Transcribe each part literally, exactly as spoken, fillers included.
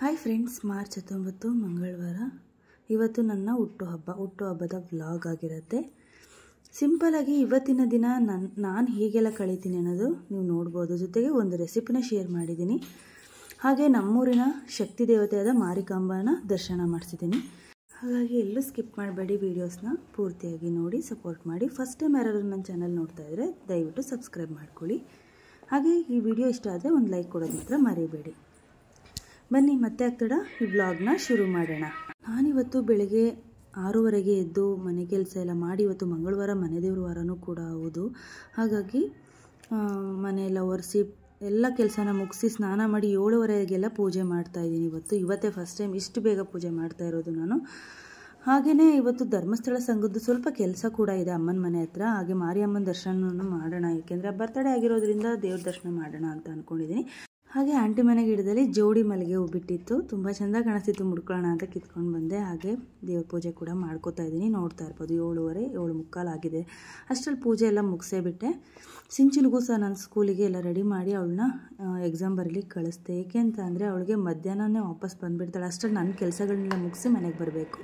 Hi friends, March ಹತ್ತೊಂಬತ್ತು ಮಂಗಳವಾರ. ಇವತ್ತು ನನ್ನ ಹುಟ್ಟುಹಬ್ಬ ಹುಟ್ಟುಹಬ್ಬದ ವ್ಲಾಗ್ ಆಗಿರುತ್ತೆ. ಸಿಂಪಲಾಗಿ ಇವತ್ತಿನ ದಿನ ನನ್ನ ನಾನು ಹೇಗೆಲ್ಲ ಕಳೀತೀನಿ ಅನ್ನೋದು ನೀವು ನೋಡ್ಬೋದು. ಜೊತೆಗೆ ಒಂದು ರೆಸಿಪಿನ ಶೇರ್ ಮಾಡಿದ್ದೀನಿ. ಹಾಗೆ ನಮ್ಮೂರಿನ ಶಕ್ತಿ ದೇವತೆಯಾದ ಮಾರಿಕಾಂಬನ ದರ್ಶನ ಮಾಡಿಸಿದ್ದೀನಿ. ಹಾಗಾಗಿ ಎಲ್ಲೂ ಸ್ಕಿಪ್ ಮಾಡಬೇಡಿ, ವೀಡಿಯೋಸ್ನ ಪೂರ್ತಿಯಾಗಿ ನೋಡಿ ಸಪೋರ್ಟ್ ಮಾಡಿ. ಫಸ್ಟ್ ಟೈಮ್ ಯಾರಾದರೂ ನನ್ನ ಚಾನಲ್ ನೋಡ್ತಾ ಇದ್ದರೆ ದಯವಿಟ್ಟು ಸಬ್ಸ್ಕ್ರೈಬ್ ಮಾಡ್ಕೊಳ್ಳಿ. ಹಾಗೆ ಈ ವಿಡಿಯೋ ಇಷ್ಟ ಆದರೆ ಒಂದು ಲೈಕ್ ಕೊಡೋದು ಮಾತ್ರ ಮರಿಬೇಡಿ. ಬನ್ನಿ ಮತ್ತೆ ಆಗ್ತಡ ಈ ವ್ಲಾಗ್ನ ಶುರು ಮಾಡೋಣ. ನಾನಿವತ್ತು ಬೆಳಗ್ಗೆ ಆರೂವರೆಗೆ ಎದ್ದು ಮನೆ ಕೆಲಸ ಎಲ್ಲ ಮಾಡಿ, ಇವತ್ತು ಮಂಗಳವಾರ ಮನೆ ದೇವ್ರ ವಾರನೂ ಕೂಡ ಹೌದು. ಹಾಗಾಗಿ ಮನೆಯೆಲ್ಲ ಒರೆಸಿ ಎಲ್ಲ ಕೆಲಸನ ಮುಗಿಸಿ ಸ್ನಾನ ಮಾಡಿ ಏಳುವರೆಗೆಲ್ಲ ಪೂಜೆ ಮಾಡ್ತಾಯಿದ್ದೀನಿ. ಇವತ್ತು ಇವತ್ತೇ ಫಸ್ಟ್ ಟೈಮ್ ಇಷ್ಟು ಬೇಗ ಪೂಜೆ ಮಾಡ್ತಾ ಇರೋದು ನಾನು. ಹಾಗೆಯೇ ಇವತ್ತು ಧರ್ಮಸ್ಥಳ ಸಂಘದ್ದು ಸ್ವಲ್ಪ ಕೆಲಸ ಕೂಡ ಇದೆ ಅಮ್ಮನ ಮನೆ ಹತ್ರ. ಹಾಗೆ ಮಾರಿಯಮ್ಮನ ದರ್ಶನವನ್ನು ಮಾಡೋಣ, ಏಕೆಂದರೆ ಬರ್ತಡೇ ಆಗಿರೋದ್ರಿಂದ ದೇವ್ರ ದರ್ಶನ ಮಾಡೋಣ ಅಂತ ಅಂದ್ಕೊಂಡಿದ್ದೀನಿ. ಹಾಗೆ ಆಂಟಿ ಮನೆ ಗಿಡದಲ್ಲಿ ಜೋಡಿ ಮಲ್ಲಿಗೆ ಹೂ ಬಿಟ್ಟಿತ್ತು, ತುಂಬ ಚೆಂದ ಕಾಣಿಸ್ತಿತ್ತು. ಮುಡ್ಕೊಳ್ಳೋಣ ಅಂತ ಕಿತ್ಕೊಂಡು ಬಂದೆ. ಹಾಗೆ ದೇವ್ರ ಪೂಜೆ ಕೂಡ ಮಾಡ್ಕೋತಾ ಇದ್ದೀನಿ. ನೋಡ್ತಾ ಇರ್ಬೋದು ಏಳುವರೆ ಏಳು ಮುಕ್ಕಾಲು ಆಗಿದೆ. ಅಷ್ಟರಲ್ಲಿ ಪೂಜೆ ಎಲ್ಲ ಮುಗಿಸೇ ಬಿಟ್ಟೆ. ಸಿಂಚುನಿಗೂ ಸಹ ನಾನು ಸ್ಕೂಲಿಗೆ ಎಲ್ಲ ರೆಡಿ ಮಾಡಿ ಅವಳನ್ನ ಎಕ್ಸಾಮ್ ಬರಲಿಕ್ಕೆ ಕಳಿಸ್ದೆ. ಏಕೆ ಅಂತ ಅಂದರೆ ಅವಳಿಗೆ ಮಧ್ಯಾಹ್ನನೇ ವಾಪಸ್ ಬಂದುಬಿಡ್ತಾಳೆ. ಅಷ್ಟರಲ್ಲಿ ನನ್ನ ಕೆಲಸಗಳನ್ನೆಲ್ಲ ಮುಗಿಸಿ ಮನೆಗೆ ಬರಬೇಕು.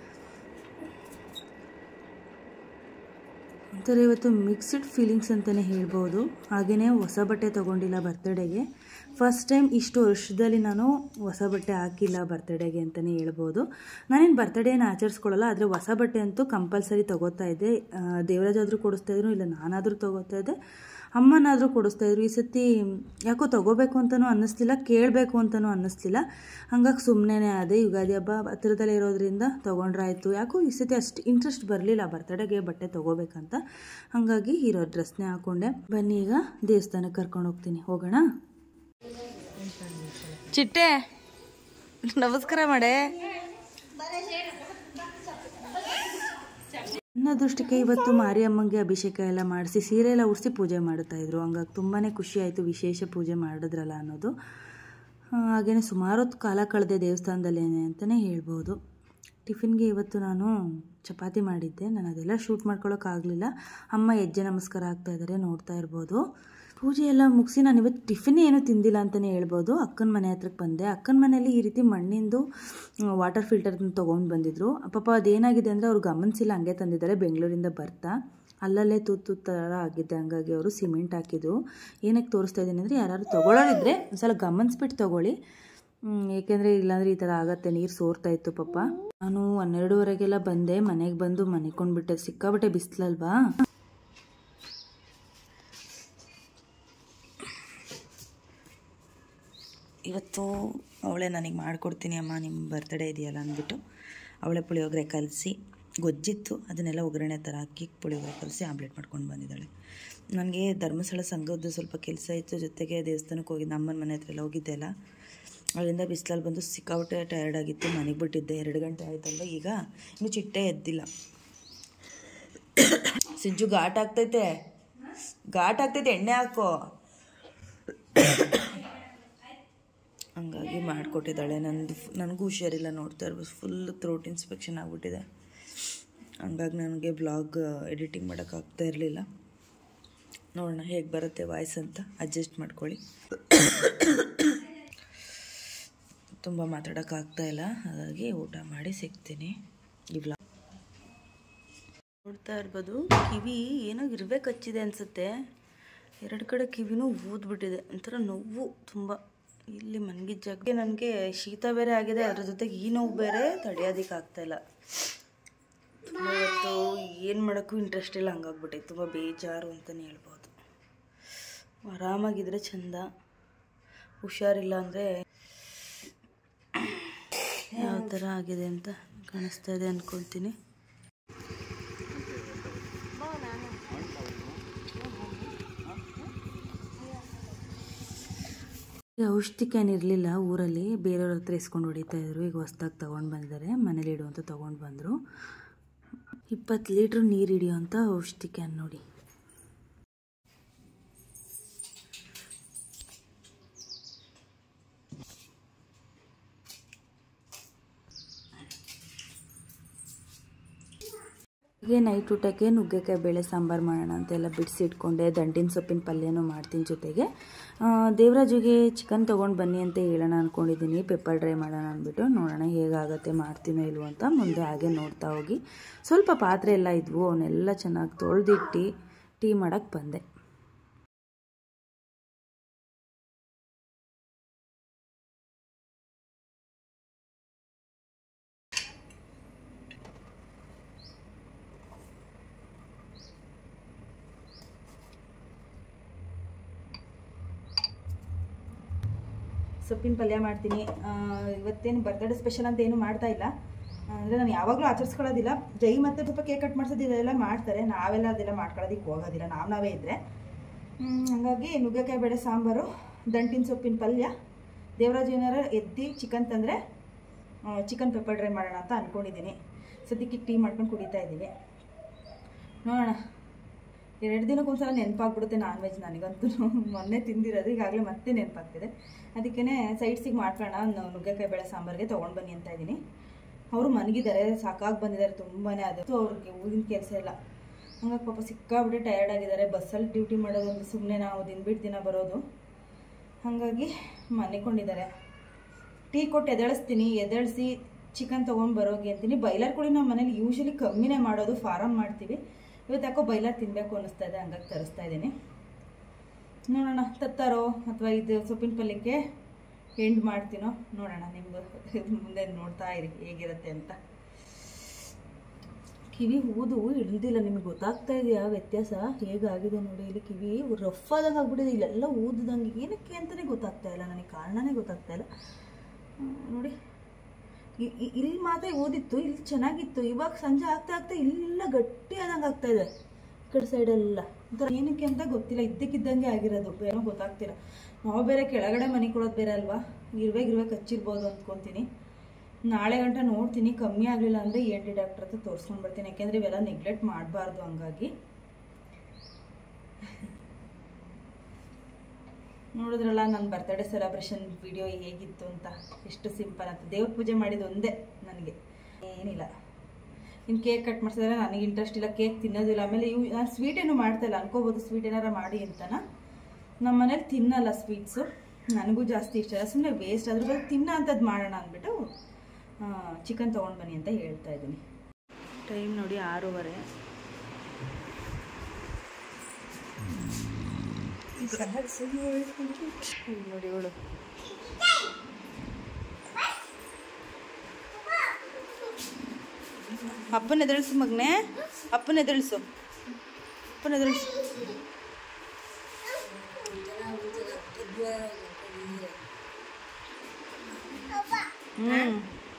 ಒಂಥರ ಇವತ್ತು ಮಿಕ್ಸ್ಡ್ ಫೀಲಿಂಗ್ಸ್ ಅಂತಲೇ ಹೇಳ್ಬೋದು. ಹಾಗೆಯೇ ಹೊಸ ಬಟ್ಟೆ ತೊಗೊಂಡಿಲ್ಲ ಬರ್ತಡೇಗೆ. ಫಸ್ಟ್ ಟೈಮ್ ಇಷ್ಟು ವರ್ಷದಲ್ಲಿ ನಾನು ಹೊಸ ಬಟ್ಟೆ ಹಾಕಿಲ್ಲ ಬರ್ತಡೇಗೆ ಅಂತಲೇ ಹೇಳ್ಬೋದು. ನಾನೇನು ಬರ್ತಡೇನ ಆಚರಿಸ್ಕೊಳ್ಳಲ್ಲ, ಆದರೆ ಹೊಸ ಬಟ್ಟೆ ಅಂತೂ ಕಂಪಲ್ಸರಿ ತೊಗೋತಾ ಇದ್ದೆ. ದೇವರಾಜ್ ಆದರೂ ಕೊಡಿಸ್ತಾಯಿದ್ರು, ಇಲ್ಲ ನಾನಾದರೂ ತೊಗೋತಾ ಇದ್ದೆ, ಅಮ್ಮನಾದರೂ ಕೊಡಿಸ್ತಾಯಿದ್ರು. ಈ ಸತಿ ಯಾಕೋ ತೊಗೋಬೇಕು ಅಂತಲೂ ಅನ್ನಿಸ್ಲಿಲ್ಲ, ಕೇಳಬೇಕು ಅಂತಲೂ ಅನ್ನಿಸ್ಲಿಲ್ಲ. ಹಂಗಾಗಿ ಸುಮ್ಮನೆ ಅದೇ ಯುಗಾದಿ ಹಬ್ಬ ಹತ್ತಿರದಲ್ಲೇ ಇರೋದ್ರಿಂದ ತೊಗೊಂಡ್ರಾಯ್ತು. ಯಾಕೋ ಈ ಸತಿ ಅಷ್ಟು ಇಂಟ್ರೆಸ್ಟ್ ಬರಲಿಲ್ಲ ಬರ್ತಡೇಗೆ ಬಟ್ಟೆ ತೊಗೋಬೇಕಂತ. ಹಾಗಾಗಿ ಇರೋ ಡ್ರೆಸ್ನೇ ಹಾಕ್ಕೊಂಡೆ. ಬನ್ನಿ ಈಗ ದೇವಸ್ಥಾನಕ್ಕೆ ಕರ್ಕೊಂಡು ಹೋಗ್ತೀನಿ, ಹೋಗೋಣ. ಚಿಟ್ಟೆ ನಮಸ್ಕಾರ ಮಾಡೆ. ನನ್ನ ದೃಷ್ಟಿಗೆ ಇವತ್ತು ಮಾರಿಯಮ್ಮಂಗೆ ಅಭಿಷೇಕ ಎಲ್ಲ ಮಾಡಿಸಿ ಸೀರೆ ಎಲ್ಲ ಉಡಿಸಿ ಪೂಜೆ ಮಾಡ್ತಾಯಿದ್ರು. ಹಂಗಾಗಿ ತುಂಬಾ ಖುಷಿ ಆಯಿತು, ವಿಶೇಷ ಪೂಜೆ ಮಾಡಿದ್ರಲ್ಲ ಅನ್ನೋದು. ಹಾಗೆಯೇ ಸುಮಾರು ಹೊತ್ತು ಕಾಲ ಕಳೆದೆ ದೇವಸ್ಥಾನದಲ್ಲೇನೆ ಅಂತಲೇ ಹೇಳ್ಬೋದು. ಟಿಫಿನ್ಗೆ ಇವತ್ತು ನಾನು ಚಪಾತಿ ಮಾಡಿದ್ದೆ. ನಾನು ಅದೆಲ್ಲ ಶೂಟ್ ಮಾಡ್ಕೊಳ್ಳೋಕ್ಕಾಗಲಿಲ್ಲ. ಅಮ್ಮ ಹೆಜ್ಜೆ ನಮಸ್ಕಾರ ಆಗ್ತಾಯಿದ್ದಾರೆ, ನೋಡ್ತಾ ಇರ್ಬೋದು. ಪೂಜೆ ಎಲ್ಲ ಮುಗಿಸಿ ನಾನು ಇವತ್ತು ಟಿಫಿನ್ ಏನೂ ತಿಂದಿಲ್ಲ ಅಂತಲೇ ಹೇಳ್ಬೋದು. ಅಕ್ಕನ ಮನೆ ಹತ್ರಕ್ಕೆ ಬಂದೆ. ಅಕ್ಕನ ಮನೆಯಲ್ಲಿ ಈ ರೀತಿ ಮಣ್ಣಿಂದು ವಾಟರ್ ಫಿಲ್ಟರ್ನ ತೊಗೊಂಡು ಬಂದಿದ್ರು. ಪಾಪ ಅದೇನಾಗಿದೆ ಅಂದರೆ ಅವ್ರು ಗಮನಿಸಿಲ್ಲ, ಹಂಗೆ ತಂದಿದ್ದಾರೆ ಬೆಂಗಳೂರಿಂದ ಬರ್ತಾ. ಅಲ್ಲಲ್ಲೇ ತೂತು ಥರ ಆಗಿದ್ದೆ. ಹಂಗಾಗಿ ಅವರು ಸಿಮೆಂಟ್ ಹಾಕಿದ್ರು. ಏನಕ್ಕೆ ತೋರಿಸ್ತಾ ಇದ್ದೀನಿ ಅಂದರೆ, ಯಾರು ತೊಗೊಳ್ಳೋರಿದ್ರೆ ಒಂದು ಸಲ ಗಮನಿಸ್ಬಿಟ್ಟು ತೊಗೊಳ್ಳಿ, ಏಕೆಂದರೆ ಇಲ್ಲಾಂದರೆ ಈ ಥರ ಆಗತ್ತೆ. ನೀರು ಸೋರ್ತಾ ಇತ್ತು ಪಾಪ. ನಾನು ಹನ್ನೆರಡುವರೆಗೆಲ್ಲ ಬಂದೆ. ಮನೆಗೆ ಬಂದು ಮನೆಕೊಂಡ್ಬಿಟ್ಟೆ. ಸಿಕ್ಕಾಬಿಟ್ಟೆ ಬಿಸಿಲಲ್ವಾ. ಇವತ್ತು ಅವಳೇ ನನಗೆ ಮಾಡಿಕೊಡ್ತೀನಿ ಅಮ್ಮ, ನಿಮ್ಮ ಬರ್ತಡೇ ಇದೆಯಲ್ಲ ಅಂದ್ಬಿಟ್ಟು ಅವಳೇ ಪುಳಿಯೋಗರೆ ಕಲಸಿ, ಗೊಜ್ಜಿತ್ತು ಅದನ್ನೆಲ್ಲ ಒಗ್ಗರಣೆ ಥರ ಹಾಕಿ ಪುಳಿಯೋಗರೆ ಕಲಸಿ ಆಮ್ಲೆಟ್ ಮಾಡ್ಕೊಂಡು ಬಂದಿದ್ದಾಳೆ. ನನಗೆ ಧರ್ಮಸ್ಥಳ ಸಂಘದ್ದು ಸ್ವಲ್ಪ ಕೆಲಸ ಇತ್ತು, ಜೊತೆಗೆ ದೇವಸ್ಥಾನಕ್ಕೆ ಹೋಗಿದ್ದೆ. ಅಮ್ಮನ ಮನೆ ಹತ್ರ ಎಲ್ಲ ಹೋಗಿದ್ದೆ ಅಲ್ಲ, ಅಲ್ಲಿಂದ ಬಿಸಿಲಲ್ಲಿ ಬಂದು ಸಿಕ್ಕಾಬಿಟ್ಟೆ ಟಯರ್ಡ್ ಆಗಿತ್ತು. ಮನೆಗೆ ಬಿಟ್ಟಿದ್ದೆ. ಎರಡು ಗಂಟೆ ಆಯ್ತಲ್ವ. ಈಗ ಇನ್ನು ಚಿಟ್ಟೆ ಎದ್ದಿಲ್ಲ. ಸಿಂಜು ಘಾಟ್ ಆಗ್ತೈತೆ, ಘಾಟ್ ಆಗ್ತೈತೆ, ಎಣ್ಣೆ ಹಾಕೋ. ಹಂಗಾಗಿ ಮಾಡಿಕೊಟ್ಟಿದ್ದಾಳೆ. ನಂದು ನನಗೂ ಹುಷಾರಿಲ್ಲ, ನೋಡ್ತಾ ಇರ್ಬೋದು. ಫುಲ್ ಥ್ರೋಟ್ ಇನ್ಸ್ಪೆಕ್ಷನ್ ಆಗಿಬಿಟ್ಟಿದೆ. ಹಂಗಾಗಿ ನನಗೆ ಬ್ಲಾಗ್ ಎಡಿಟಿಂಗ್ ಮಾಡೋಕ್ಕಾಗ್ತಾ ಇರಲಿಲ್ಲ. ನೋಡೋಣ ಹೇಗೆ ಬರುತ್ತೆ ವಾಯ್ಸ್ ಅಂತ, ಅಡ್ಜಸ್ಟ್ ಮಾಡ್ಕೊಳ್ಳಿ. ತುಂಬ ಮಾತಾಡೋಕ್ಕಾಗ್ತಾ ಇಲ್ಲ, ಹಾಗಾಗಿ ಊಟ ಮಾಡಿ ಸಿಗ್ತೀನಿ. ಈ ಬ್ಲಾಗ್ ನೋಡ್ತಾ ಇರ್ಬೋದು. ಕಿವಿ ಏನೋ ಇರ್ಬೇಕು ಹಚ್ಚಿದೆ ಅನಿಸುತ್ತೆ. ಎರಡು ಕಡೆ ಕಿವಿನೂ ಊದ್ಬಿಟ್ಟಿದೆ, ಒಂಥರ ನೋವು ತುಂಬ. ಇಲ್ಲಿ ಮನ್ಗಿದ ಜಾಗ ನನಗೆ ಶೀತ ಬೇರೆ ಆಗಿದೆ, ಅದ್ರ ಜೊತೆಗೆ ಈ ನೋವು ಬೇರೆ ತಡೆಯೋದಕ್ಕೆ ಆಗ್ತಾಯಿಲ್ಲ. ತುಂಬ ಇವತ್ತು ಏನು ಮಾಡೋಕ್ಕೂ ಇಂಟ್ರೆಸ್ಟ್ ಇಲ್ಲ, ಹಂಗಾಗ್ಬಿಟ್ಟೈತೆ. ತುಂಬ ಬೇಜಾರು ಅಂತಲೇ ಹೇಳ್ಬೋದು. ಆರಾಮಾಗಿದ್ದರೆ ಚೆಂದ. ಹುಷಾರಿಲ್ಲ ಅಂದರೆ ಯಾವ ಥರ ಆಗಿದೆ ಅಂತ ಕಾಣಿಸ್ತಾ ಇದೆ ಅಂದ್ಕೊಳ್ತೀನಿ. ಔಷಧಿ ಕ್ಯಾನ್ ಇರಲಿಲ್ಲ ಊರಲ್ಲಿ, ಬೇರೆಯವ್ರ ಹತ್ರ ಇಸ್ಕೊಂಡು ಹೊಡಿತಾಯಿದ್ರು. ಈಗ ಹೊಸ್ದಾಗಿ ತೊಗೊಂಡು ಬಂದಿದ್ದಾರೆ. ಮನೇಲಿ ಇಡುವಂತ ತೊಗೊಂಡು ಬಂದರು. ಇಪ್ಪತ್ತು ಲೀಟ್ರ್ ನೀರು ಹಿಡಿಯೋಂಥ ಔಷಧಿ ಕ್ಯಾನ್ ನೋಡಿ. ಹೀಗೆ ನೈಟ್ ಊಟಕ್ಕೆ ನುಗ್ಗೆಕಾಯಿ ಬೇಳೆ ಸಾಂಬಾರು ಮಾಡೋಣ ಅಂತೆಲ್ಲ ಬಿಡಿಸಿಟ್ಕೊಂಡೆ. ದಂಟಿನ ಸೊಪ್ಪಿನ ಪಲ್ಯನೂ ಮಾಡ್ತೀನಿ ಜೊತೆಗೆ. ದೇವರಾಜುಗೆ ಚಿಕನ್ ತೊಗೊಂಡು ಬನ್ನಿ ಅಂತ ಹೇಳೋಣ ಅಂದ್ಕೊಂಡಿದ್ದೀನಿ, ಪೆಪ್ಪರ್ ಡ್ರೈ ಮಾಡೋಣ ಅಂದ್ಬಿಟ್ಟು. ನೋಡೋಣ ಹೇಗಾಗುತ್ತೆ, ಮಾಡ್ತೀನೋ ಇಲ್ವೋ ಅಂತ. ಮುಂದೆ ಹಾಗೆ ನೋಡ್ತಾ ಹೋಗಿ. ಸ್ವಲ್ಪ ಪಾತ್ರೆ ಎಲ್ಲ ಇದ್ವು, ಅವನ್ನೆಲ್ಲ ಚೆನ್ನಾಗಿ ತೊಳೆದಿಟ್ಟು ಟೀ ಮಾಡೋಕ್ಕೆ ಬಂದೆ. ಸೊಪ್ಪಿನ ಪಲ್ಯ ಮಾಡ್ತೀನಿ. ಇವತ್ತೇನು ಬರ್ತ್ಡೇ ಸ್ಪೆಷಲ್ ಅಂತ ಏನು ಮಾಡ್ತಾ ಇಲ್ಲ. ಅಂದರೆ ನಾನು ಯಾವಾಗಲೂ ಆಚರಿಸ್ಕೊಳ್ಳೋದಿಲ್ಲ. ಜೈ ಮತ್ತು ಸ್ವಲ್ಪ ಕೇಕ್ ಕಟ್ ಮಾಡಿಸೋದು ಇದೆಲ್ಲ ಮಾಡ್ತಾರೆ, ನಾವೆಲ್ಲ ಅದೆಲ್ಲ ಮಾಡ್ಕೊಳ್ಳೋದಕ್ಕೆ ಹೋಗೋದಿಲ್ಲ, ನಾವು ನಾವೇ ಇದ್ದರೆ. ಹಾಗಾಗಿ ನುಗ್ಗೆಕಾಯಿ ಬೇಳೆ ಸಾಂಬಾರು, ದಂಟಿನ ಸೊಪ್ಪಿನ ಪಲ್ಯ. ದೇವರಾಜು ಏನಾರು ಎದ್ದು ಚಿಕನ್ ತಂದರೆ ಚಿಕನ್ ಪೆಪ್ಪರ್ ಡ್ರೈ ಮಾಡೋಣ ಅಂತ ಅಂದ್ಕೊಂಡಿದ್ದೀನಿ. ಸದ್ಯಕ್ಕೆ ಟೀ ಮಾಡ್ಕೊಂಡು ಕುಡಿತಾ ಇದ್ದೀವಿ. ನೋಡೋಣ, ಎರಡು ದಿನಕ್ಕೊಂದ್ಸಲ ನೆನಪಾಗ್ಬಿಡುತ್ತೆ ನಾನ್ ವೆಜ್ ನನಗಂತೂ. ಮೊನ್ನೆ ತಿಂದಿರೋದು ಈಗಾಗಲೇ ಮತ್ತೆ ನೆನಪಾಗ್ತಿದೆ. ಅದಕ್ಕೇ ಸೈಡ್ಸಿಗೆ ಮಾಡ್ಕೊಳ್ಳೋಣ, ನುಗ್ಗೆಕಾಯಿ ಬೇಳೆ ಸಾಂಬಾರಿಗೆ ತೊಗೊಂಡು ಬನ್ನಿ ಅಂತ ಇದ್ದೀನಿ. ಅವರು ಮನಗಿದ್ದಾರೆ, ಸಾಕಾಗಿ ಬಂದಿದ್ದಾರೆ ತುಂಬಾ. ಅದು ಅವ್ರಿಗೆ ಊರಿನ ಕೆಲಸ ಇಲ್ಲ, ಹಂಗಾಗಿ ಪಾಪ ಸಿಕ್ಕಾಬಿಟ್ಟೆ ಟಯರ್ಡ್ ಆಗಿದ್ದಾರೆ. ಬಸ್ಸಲ್ಲಿ ಡ್ಯೂಟಿ ಮಾಡೋದು ಒಂದು ಸುಮ್ಮನೆ, ನಾವು ದಿನ ಬಿಟ್ಟು ದಿನ ಬರೋದು. ಹಾಗಾಗಿ ಮನೆಕೊಂಡಿದ್ದಾರೆ. ಟೀ ಕೊಟ್ಟು ಎದಳಿಸ್ತೀನಿ, ಎದಳಿಸಿ ಚಿಕನ್ ತೊಗೊಂಡು ಬರೋಗಿ ಅಂತೀನಿ. ಬೈಲರ್ ಕೂಡ ನಮ್ಮ ಮನೇಲಿ ಯೂಶ್ವಲಿ ಕಮ್ಮಿನೇ ಮಾಡೋದು, ಫಾರಮ್ ಮಾಡ್ತೀವಿ. ಇವತ್ತು ಯಾಕೋ ಬೈಲರ್ ತಿನ್ನಬೇಕು ಅನ್ನಿಸ್ತಾ ಇದೆ, ಹಂಗಾಗಿ ತರಿಸ್ತಾ ಇದ್ದೀನಿ. ನೋಡೋಣ ತತ್ತಾರೋ ಅಥವಾ ಇದು ಸೊಪ್ಪಿನ ಪಲ್ಯಕ್ಕೆ ಎಂಡ್ ಮಾಡ್ತೀನೋ ನೋಡೋಣ. ನಿಮ್ಗೆ ಮುಂದೆ ನೋಡ್ತಾ ಇರಿ ಹೇಗಿರುತ್ತೆ ಅಂತ. ಕಿವಿ ಊದು ಹಿಡ್ದಿಲ್ಲ, ನಿಮ್ಗೆ ಗೊತ್ತಾಗ್ತಾ ಇದೆಯಾ ವ್ಯತ್ಯಾಸ ಹೇಗಾಗಿದೆ ನೋಡಿ. ಇಲ್ಲಿ ಕಿವಿ ರಫ್ ಆದಂಗೆ ಆಗ್ಬಿಟ್ಟಿದೆ, ಇಲ್ಲೆಲ್ಲ ಊದ್ದಂಗೆ. ಏನಕ್ಕೆ ಅಂತಲೇ ಗೊತ್ತಾಗ್ತಾ ಇಲ್ಲ ನನಗೆ, ಕಾರಣನೇ ಗೊತ್ತಾಗ್ತಾ ಇಲ್ಲ ನೋಡಿ. ಇಲ್ಲಿ ಮಾತ್ರ ಓದಿತ್ತು, ಇಲ್ಲಿ ಚೆನ್ನಾಗಿತ್ತು. ಇವಾಗ ಸಂಜೆ ಆಗ್ತಾ ಆಗ್ತಾ ಇಲ್ಲೆಲ್ಲ ಗಟ್ಟಿ ಆದಂಗೆ ಆಗ್ತಾ ಇದೆ, ಈ ಕಡೆ ಸೈಡೆಲ್ಲ ಒಂಥರ. ಏನಕ್ಕೆ ಅಂತ ಗೊತ್ತಿಲ್ಲ, ಇದ್ದಕ್ಕಿದ್ದಂಗೆ ಆಗಿರೋದು, ಏನೋ ಗೊತ್ತಾಗ್ತಿಲ್ಲ. ನಾವು ಬೇರೆ ಕೆಳಗಡೆ ಮನೆ ಕೊಡೋದು ಬೇರೆ ಅಲ್ವಾ, ಇರುವೆ ಗಿರುವೆ ಕಚ್ಚಿರ್ಬೋದು ಅಂದ್ಕೊತೀನಿ. ನಾಳೆ ಗಂಟೆ ನೋಡ್ತೀನಿ, ಕಮ್ಮಿ ಆಗಲಿಲ್ಲ ಅಂದರೆ ಇ ಎನ್ ಟಿ ಡಾಕ್ಟ್ರ್ ಹತ್ರ ತೋರಿಸ್ಕೊಂಡು ಬರ್ತೀನಿ. ಯಾಕೆಂದರೆ ಇವೆಲ್ಲ ನೆಗ್ಲೆಕ್ಟ್ ಮಾಡಬಾರ್ದು. ಹಂಗಾಗಿ ನೋಡಿದ್ರಲ್ಲ ನನ್ನ ಬರ್ತ್ಡೇ ಸೆಲೆಬ್ರೇಷನ್ ವಿಡಿಯೋ ಹೇಗಿತ್ತು ಅಂತ. ಎಷ್ಟು ಸಿಂಪಲ್ ಅಂತ. ದೇವ್ರ ಪೂಜೆ ಮಾಡಿದ್ದು ಒಂದೇ ನನಗೆ, ಏನಿಲ್ಲ. ಇನ್ನು ಕೇಕ್ ಕಟ್ ಮಾಡಿಸಿದ್ರೆ ನನಗೆ ಇಂಟ್ರೆಸ್ಟ್ ಇಲ್ಲ, ಕೇಕ್ ತಿನ್ನೋದಿಲ್ಲ. ಆಮೇಲೆ ಇವು ನಾನು ಸ್ವೀಟ್ ಏನು ಮಾಡ್ತಾಯಿಲ್ಲ, ಅನ್ಕೋಬೋದು ಸ್ವೀಟ್ ಏನಾರ ಮಾಡಿ ಅಂತನ. ನಮ್ಮ ಮನೇಲಿ ತಿನ್ನಲ್ಲ ಸ್ವೀಟ್ಸು, ನನಗೂ ಜಾಸ್ತಿ ಇಷ್ಟ ಇಲ್ಲ, ಸುಮ್ಮನೆ ವೇಸ್ಟ್. ಅದ್ರ ಬಗ್ಗೆ ತಿನ್ನ ಅಂಥದ್ದು ಮಾಡೋಣ ಅಂದ್ಬಿಟ್ಟು ಚಿಕನ್ ತೊಗೊಂಡು ಬನ್ನಿ ಅಂತ ಹೇಳ್ತಾ ಇದ್ದೀನಿ. ಟೈಮ್ ನೋಡಿ ಆರೂವರೆ. ನೋಡಿ ಇವಳು ಅಪ್ಪನ ಎದುಳಿಸು ಮಗನೇ, ಅಪ್ಪನ ಎದುಳಿಸು, ಅಪ್ಪನ ಎದುಳಿಸು. ಹ್ಮ್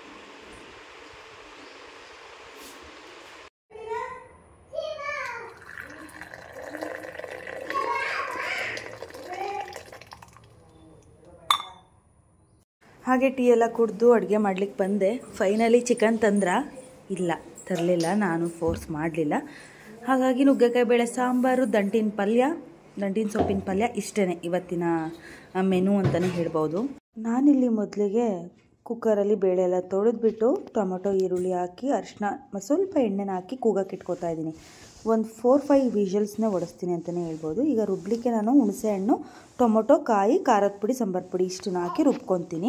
ಹಾಗೆ ಟೀ ಎಲ್ಲ ಕುಡಿದು ಅಡುಗೆ ಮಾಡ್ಲಿಕ್ಕೆ ಬಂದೆ. ಫೈನಲಿ ಚಿಕನ್ ತಂದ್ರ ಇಲ್ಲ, ತರಲಿಲ್ಲ, ನಾನು ಫೋರ್ಸ್ ಮಾಡಲಿಲ್ಲ. ಹಾಗಾಗಿ ನುಗ್ಗೆಕಾಯಿ ಬೇಳೆ ಸಾಂಬಾರು, ದಂಟಿನ ಪಲ್ಯ, ದಂಟಿನ ಸೊಪ್ಪಿನ ಪಲ್ಯ ಇಷ್ಟೇ ಇವತ್ತಿನ ಮೆನು ಅಂತಲೇ ಹೇಳ್ಬೋದು. ನಾನಿಲ್ಲಿ ಮೊದಲಿಗೆ ಕುಕ್ಕರಲ್ಲಿ ಬೇಳೆ ಎಲ್ಲ ತೊಳೆದ್ಬಿಟ್ಟು ಟೊಮೊಟೊ ಈರುಳ್ಳಿ ಹಾಕಿ ಅರಿಶಿನ ಸ್ವಲ್ಪ ಎಣ್ಣೆನ ಹಾಕಿ ಕೂಗಕ್ಕೆ ಇಟ್ಕೊತಾ ಇದ್ದೀನಿ. ಒಂದು ಫೋರ್ ಫೈವ್ ವಿಷಲ್ಸ್ನೇ ಒಡಿಸ್ತೀನಿ ಅಂತಲೇ ಹೇಳ್ಬೋದು. ಈಗ ರುಬ್ಲಿಕ್ಕೆ ನಾನು ಹುಣಸೆ ಹಣ್ಣು, ಟೊಮೊಟೊ, ಕಾಯಿ, ಖಾರದ ಪುಡಿ, ಸಾಂಬಾರು ಪುಡಿ ಇಷ್ಟನ್ನ ಹಾಕಿ ರುಬ್ಕೊತೀನಿ.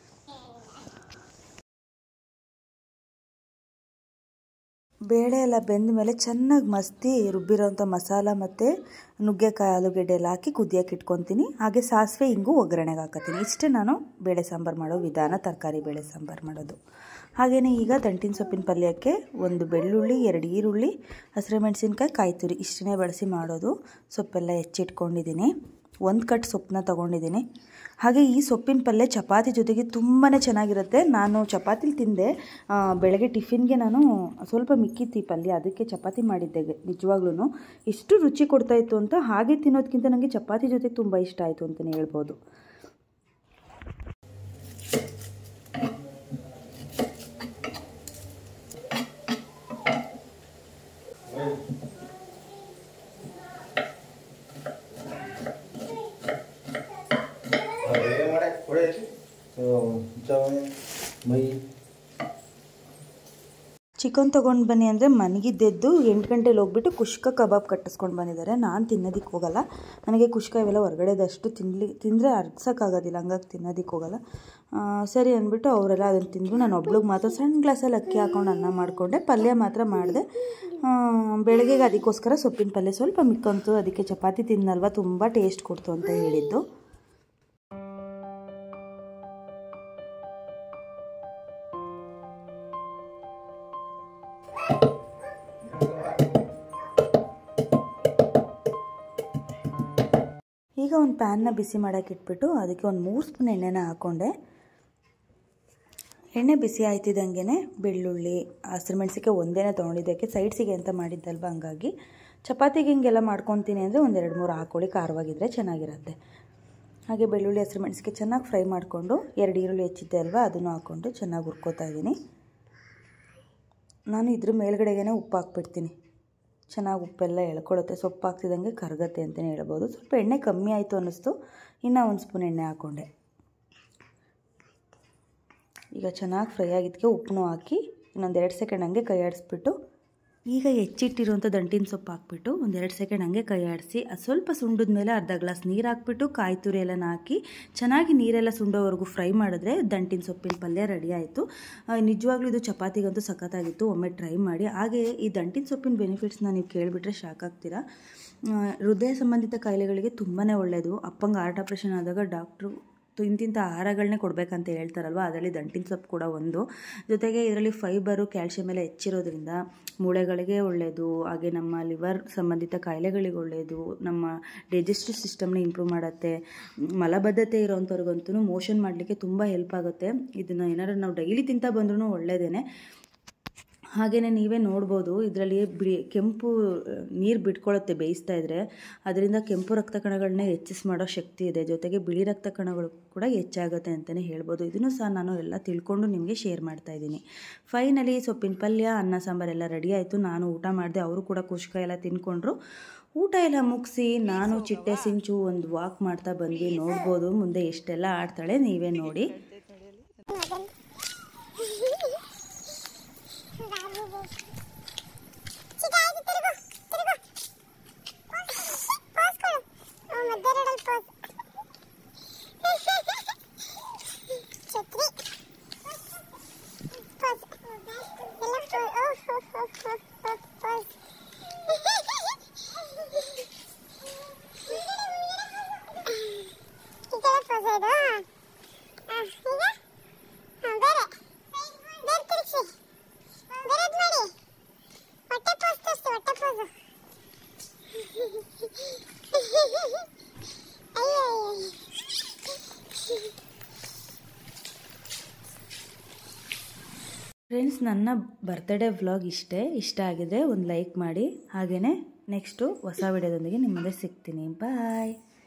ಬೇಳೆ ಎಲ್ಲ ಬೆಂದ ಮೇಲೆ ಚೆನ್ನಾಗಿ ಮಸ್ತಿ ರುಬ್ಬಿರೋಂಥ ಮಸಾಲ ಮತ್ತು ನುಗ್ಗೆಕಾಯಿ ಆಲೂಗೆಡ್ಡೆ ಎಲ್ಲ ಹಾಕಿ ಕುದಿಯೋಕೆ ಇಟ್ಕೊತೀನಿ. ಹಾಗೆ ಸಾಸಿವೆ ಹಿಂಗು ಒಗ್ಗರಣೆಗೆ ಹಾಕತ್ತೀನಿ. ಇಷ್ಟೇ ನಾನು ಬೇಳೆ ಸಾಂಬಾರು ಮಾಡೋ ವಿಧಾನ, ತರಕಾರಿ ಬೇಳೆ ಸಾಂಬಾರು ಮಾಡೋದು. ಹಾಗೆಯೇ ಈಗ ದಂಟಿನ ಸೊಪ್ಪಿನ ಪಲ್ಯಕ್ಕೆ ಒಂದು ಬೆಳ್ಳುಳ್ಳಿ, ಎರಡು ಈರುಳ್ಳಿ, ಹಸಿರುಮೆಣಸಿನ್ಕಾಯಿ, ಕಾಯಿ ತುರಿ ಇಷ್ಟನ್ನೇ ಬಳಸಿ ಮಾಡೋದು. ಸೊಪ್ಪೆಲ್ಲ ಹೆಚ್ಚಿಟ್ಕೊಂಡಿದ್ದೀನಿ. ಒಂದು ಕಟ್ ಸೊಪ್ಪನ್ನ ತೊಗೊಂಡಿದ್ದೀನಿ. ಹಾಗೆ ಈ ಸೊಪ್ಪಿನ ಪಲ್ಯ ಚಪಾತಿ ಜೊತೆಗೆ ತುಂಬಾ ಚೆನ್ನಾಗಿರುತ್ತೆ. ನಾನು ಚಪಾತಿಲಿ ತಿಂದೆ, ಬೆಳಗ್ಗೆ ಟಿಫಿನ್ಗೆ ನಾನು ಸ್ವಲ್ಪ ಮಿಕ್ಕಿತ್ತು ಈ ಪಲ್ಯ, ಅದಕ್ಕೆ ಚಪಾತಿ ಮಾಡಿದ್ದೆ. ನಿಜವಾಗ್ಲೂ ಎಷ್ಟು ರುಚಿ ಕೊಡ್ತಾಯಿತ್ತು ಅಂತ. ಹಾಗೆ ತಿನ್ನೋದಕ್ಕಿಂತ ನನಗೆ ಚಪಾತಿ ಜೊತೆಗೆ ತುಂಬ ಇಷ್ಟ ಆಯಿತು ಅಂತಲೇ ಹೇಳ್ಬೋದು. ಚಿಕನ್ ತೊಗೊಂಡು ಬನ್ನಿ ಅಂದರೆ ಮನಗಿದ್ದೆದ್ದು ಎಂಟು ಗಂಟೆಲಿ ಹೋಗ್ಬಿಟ್ಟು ಕುಷ್ಕ ಕಬಾಬ್ ಕಟ್ಟಿಸ್ಕೊಂಡು ಬಂದಿದ್ದಾರೆ. ನಾನು ತಿನ್ನೋದಕ್ಕೆ ಹೋಗಲ್ಲ, ನನಗೆ ಕುಷ್ಕ ಇವೆಲ್ಲ ಹೊರಗಡೆದಷ್ಟು ತಿನ್ನಲಿ ತಿಂದರೆ ಅರ್ಸೋಕ್ಕಾಗೋದಿಲ್ಲ, ಹಂಗಾಗಿ ತಿನ್ನೋದಕ್ಕೆ ಹೋಗಲ್ಲ. ಸರಿ ಅಂದ್ಬಿಟ್ಟು ಅವರೆಲ್ಲ ಅದನ್ನು ತಿಂದರು. ನಾನು ಒಬ್ಳಿಗೆ ಮಾತ್ರ ಸಣ್ಣ ಗ್ಲಾಸಲ್ಲಿ ಅಕ್ಕಿ ಹಾಕ್ಕೊಂಡು ಅನ್ನ ಮಾಡಿಕೊಂಡೆ, ಪಲ್ಯ ಮಾತ್ರ ಮಾಡಿದೆ. ಬೆಳಗ್ಗೆಗೆ ಅದಕ್ಕೋಸ್ಕರ ಸೊಪ್ಪಿನ ಪಲ್ಯ ಸ್ವಲ್ಪ ಮಿಕ್ಕಂತು, ಅದಕ್ಕೆ ಚಪಾತಿ ತಿನ್ನಲ್ವ ತುಂಬ ಟೇಸ್ಟ್ ಕೊಡ್ತು ಅಂತ ಹೇಳಿದ್ದು. ಈಗ ಒಂದು ಪ್ಯಾನ್ನ ಬಿಸಿ ಮಾಡೋಕೆ ಇಟ್ಬಿಟ್ಟು ಅದಕ್ಕೆ ಒಂದು ಮೂರು ಸ್ಪೂನ್ ಎಣ್ಣೆನ ಹಾಕ್ಕೊಂಡೆ. ಎಣ್ಣೆ ಬಿಸಿ ಆಯ್ತಿದ್ದಂಗೆ ಬೆಳ್ಳುಳ್ಳಿ, ಹಸಿರುಮೆಣ್ಸಿಕಾಯಿ ಒಂದೇ ತೊಗೊಂಡಿದ್ದಕ್ಕೆ ಸೈಡ್ಸಿಗೆ ಅಂತ ಮಾಡಿದ್ದಲ್ವ, ಹಂಗಾಗಿ ಚಪಾತಿಗೆ ಹಿಂಗೆಲ್ಲ ಮಾಡ್ಕೊತೀನಿ ಅಂದರೆ ಒಂದೆರಡು ಮೂರು ಹಾಕ್ಕೊಳ್ಳಿ, ಖಾರವಾಗಿದ್ದರೆ ಚೆನ್ನಾಗಿರುತ್ತೆ. ಹಾಗೆ ಬೆಳ್ಳುಳ್ಳಿ ಹಸಿರುಮೆಣ್ಸಿಕಾಯಿ ಚೆನ್ನಾಗಿ ಫ್ರೈ ಮಾಡಿಕೊಂಡು ಎರಡು ಈರುಳ್ಳಿ ಹೆಚ್ಚಿದ್ದೆ ಅಲ್ವಾ, ಅದನ್ನು ಹಾಕ್ಕೊಂಡು ಚೆನ್ನಾಗಿ ಹುರ್ಕೋತಾ ಇದ್ದೀನಿ. ನಾನು ಇದ್ರ ಮೇಲ್ಗಡೆಗೇ ಉಪ್ಪು ಹಾಕ್ಬಿಡ್ತೀನಿ, ಚೆನ್ನಾಗಿ ಉಪ್ಪೆಲ್ಲ ಎಳ್ಕೊಳ್ಳುತ್ತೆ. ಸೊಪ್ಪು ಹಾಕ್ತಿದ್ದಂಗೆ ಕರಗತ್ತೆ ಅಂತಲೇ ಹೇಳ್ಬೋದು. ಸ್ವಲ್ಪ ಎಣ್ಣೆ ಕಮ್ಮಿ ಆಯಿತು ಅನ್ನಿಸ್ತು, ಇನ್ನೂ ಒಂದು ಸ್ಪೂನ್ ಎಣ್ಣೆ ಹಾಕ್ಕೊಂಡೆ. ಈಗ ಚೆನ್ನಾಗಿ ಫ್ರೈ ಆಗಿದ್ದಕ್ಕೆ ಉಪ್ಪನ್ನು ಹಾಕಿ ಇನ್ನೊಂದು ಎರಡು ಸೆಕೆಂಡ್ ಹಂಗೆ ಕೈ ಆಡಿಸ್ಬಿಟ್ಟು, ಈಗ ಹೆಚ್ಚಿಟ್ಟಿರುವಂಥ ದಂಟಿನ ಸೊಪ್ಪು ಹಾಕ್ಬಿಟ್ಟು ಒಂದೆರಡು ಸೆಕೆಂಡ್ ಹಂಗೆ ಕೈ ಆಡಿಸಿ, ಅದು ಸ್ವಲ್ಪ ಸುಂಡಿದ ಮೇಲೆ ಅರ್ಧ ಗ್ಲಾಸ್ ನೀರು ಹಾಕ್ಬಿಟ್ಟು ಕಾಯಿ ತುರಿ ಎಲ್ಲ ಹಾಕಿ ಚೆನ್ನಾಗಿ ನೀರೆಲ್ಲ ಸುಂಡೋವರೆಗೂ ಫ್ರೈ ಮಾಡಿದ್ರೆ ದಂಟಿನ ಸೊಪ್ಪಿನ ಪಲ್ಯ ರೆಡಿ ಆಯಿತು. ನಿಜವಾಗ್ಲೂ ಇದು ಚಪಾತಿಗಂತೂ ಸಖತ್ತಾಗಿತ್ತು, ಒಮ್ಮೆ ಟ್ರೈ ಮಾಡಿ. ಹಾಗೆ ಈ ದಂಟಿನ ಸೊಪ್ಪಿನ ಬೆನಿಫಿಟ್ಸ್ನ ನೀವು ಕೇಳಿಬಿಟ್ರೆ ಶಾಕ್ ಆಗ್ತೀರಾ. ಹೃದಯ ಸಂಬಂಧಿತ ಕಾಯಿಲೆಗಳಿಗೆ ತುಂಬಾ ಒಳ್ಳೆಯದು. ಅಪ್ಪಂಗೆ ಹಾರ್ಟ್ ಆಪ್ರೇಷನ್ ಆದಾಗ ಡಾಕ್ಟ್ರು ಇಂತಿಂಥ ಆಹಾರಗಳನ್ನೇ ಕೊಡಬೇಕಂತ ಹೇಳ್ತಾರಲ್ವ, ಅದರಲ್ಲಿ ದಂಟಿನ ಸೊಪ್ಪು ಕೂಡ ಒಂದು. ಜೊತೆಗೆ ಇದರಲ್ಲಿ ಫೈಬರು, ಕ್ಯಾಲ್ಶಿಯಂ ಎಲ್ಲ ಹೆಚ್ಚಿರೋದ್ರಿಂದ ಮೂಳೆಗಳಿಗೆ ಒಳ್ಳೆಯದು. ಹಾಗೆ ನಮ್ಮ ಲಿವರ್ ಸಂಬಂಧಿತ ಕಾಯಿಲೆಗಳಿಗೆ ಒಳ್ಳೆಯದು, ನಮ್ಮ ಡೈಜೆಸ್ಟಿವ್ ಸಿಸ್ಟಮ್ನ ಇಂಪ್ರೂವ್ ಮಾಡುತ್ತೆ. ಮಲಬದ್ಧತೆ ಇರೋವಂಥವ್ರಿಗಂತೂ ಮೋಷನ್ ಮಾಡಲಿಕ್ಕೆ ತುಂಬ ಹೆಲ್ಪ್ ಆಗುತ್ತೆ. ಇದನ್ನು ಏನಾದ್ರು ನಾವು ಡೈಲಿ ತಿಂತಾ ಬಂದ್ರೂ ಒಳ್ಳೆಯದೇ. ಹಾಗೆಯೇ ನೀವೇ ನೋಡ್ಬೋದು, ಇದರಲ್ಲಿ ಬಿಡಿ ಕೆಂಪು ನೀರು ಬಿಟ್ಕೊಳ್ಳುತ್ತೆ ಬೇಯಿಸ್ತಾ ಇದ್ದರೆ, ಅದರಿಂದ ಕೆಂಪು ರಕ್ತ ಕಣಗಳನ್ನ ಹೆಚ್ಚಿಸಿ ಮಾಡೋ ಶಕ್ತಿ ಇದೆ. ಜೊತೆಗೆ ಬಿಳಿ ರಕ್ತ ಕಣಗಳು ಕೂಡ ಹೆಚ್ಚಾಗುತ್ತೆ ಅಂತಲೇ ಹೇಳ್ಬೋದು. ಇದನ್ನು ಸಹ ನಾನು ಎಲ್ಲ ತಿಳ್ಕೊಂಡು ನಿಮಗೆ ಶೇರ್ ಮಾಡ್ತಾ ಇದ್ದೀನಿ. ಫೈನಲಿ ಸೊಪ್ಪಿನ ಪಲ್ಯ, ಅನ್ನ ಸಾಂಬಾರೆಲ್ಲ ರೆಡಿ ಆಯಿತು. ನಾನು ಊಟ ಮಾಡಿದೆ, ಅವರು ಕೂಡ ಕುಷ್ಕ ಎಲ್ಲ ತಿನ್ಕೊಂಡ್ರು. ಊಟ ಎಲ್ಲ ಮುಗಿಸಿ ನಾನು ಚಿಟ್ಟೆ ಸಿಂಚು ಒಂದು ವಾಕ್ ಮಾಡ್ತಾ ಬಂದ್ವಿ. ನೋಡ್ಬೋದು ಮುಂದೆ ಎಷ್ಟೆಲ್ಲ ಆಡ್ತಾಳೆ, ನೀವೇ ನೋಡಿ. ಫ್ರೆಂಡ್ಸ್, ನನ್ನ ಬರ್ತ್ಡೇ ವ್ಲಾಗ್ ಇಷ್ಟೇ. ಇಷ್ಟ ಆಗಿದ್ರೆ ಒಂದು ಲೈಕ್ ಮಾಡಿ. ಹಾಗೆಯೇ ನೆಕ್ಸ್ಟು ಹೊಸ ವಿಡಿಯೋದೊಂದಿಗೆ ನಿಮ್ಮ ಮುಂದೆ ಸಿಗ್ತೀನಿ. ಬಾಯ್.